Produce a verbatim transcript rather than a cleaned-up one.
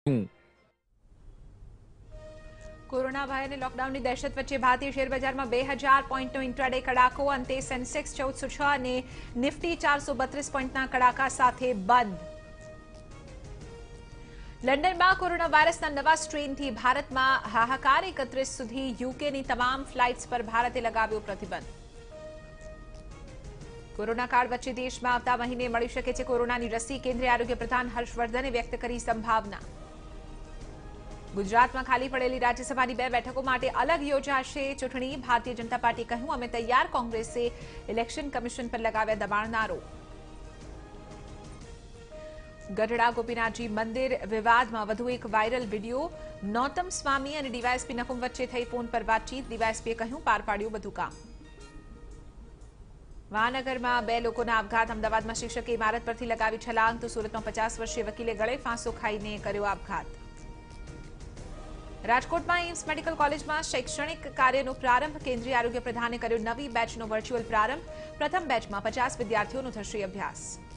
Corona ભય અને લોકડાઉનની દહેશત વચ્ચે ભારતીય શેર બજારમાં બે હજાર પોઈન્ટનો ઇન્ટ્રાડે કડાકો. અંતે સેન્સેક્સ ચૌદસો છ અને નિફ્ટી ચારસો બત્રીસ પોઈન્ટના કડાકા સાથે બંધ. લંડનમાં કોરોના વાયરસના નવા સ્ટ્રેનથી ભારતમાં હાહાકાર. એકત્રીસ સુધી યુકેની તમામ ફ્લાઇટ્સ પર ભારતે લગાવ્યો પ્રતિબંધ. કોરોના કાળ વચ્ચે દેશમાં આવતા મહિને મળી શકે છે કોરોનાની રસી. કેન્દ્રીય આરોગ્ય પ્રધાન હર્ષવર્ધને વ્યક્ત કરી સંભાવના. ગુજરાતમાં ખાલી પડેલી રાજ્યસભાની બે બેઠકો માટે અલગ યોજાશે ચૂંટણી. ભારતીય જનતા પાર્ટીએ કહ્યું, અમે તૈયાર. કોંગ્રેસે ઇલેક્શન કમિશન પર લગાવ્યા દબાણના આરોપ. ગઢડા ગોપીનાથજી મંદિર વિવાદમાં વધુ એક વાયરલ વિડીયો. નોતમ સ્વામી અને ડીવાયએસપી નકુમ વચ્ચે થઈ ફોન પર વાતચીત. ડીવાયએસપીએ કહ્યું, પાર પાડ્યું બધું કામ. મહાનગરમાં બે લોકોના આપઘાત. અમદાવાદમાં શિક્ષકે ઇમારત પરથી લગાવી છલાંગ તો સુરતમાં પચાસ વર્ષીય વકીલે ગળે ફાંસો ખાઈને કર્યો આપઘાત. રાજકોટમાં એમ્સ મેડિકલ કોલેજમાં શૈક્ષણિક કાર્યનો પ્રારંભ. કેન્દ્રીય આરોગ્ય પ્રધાને કર્યો નવી બેચનો વર્ચ્યુઅલ પ્રારંભ. પ્રથમ બેચમાં પચાસ વિદ્યાર્થીઓનો થશે અભ્યાસ.